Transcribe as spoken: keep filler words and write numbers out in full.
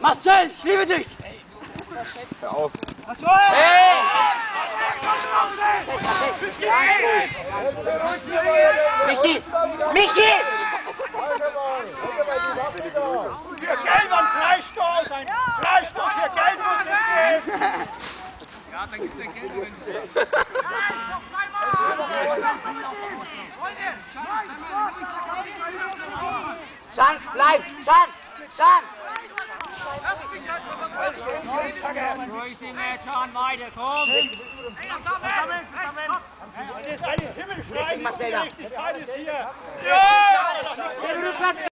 Marcel, ich liebe dich! Hör auf! Hey! Michi! Michi! Für Gelb ein Freistoß! Ein Freistoß für Gelb muss es gehen! Ja, dann gibt der Gelb, wenn Can, bleib! Can! Can! ruhig die Mädchen weiter, komm! Zusammen, zusammen! Das ist eine Himmelschreiende Ungerechtigkeit ist hier! Ja!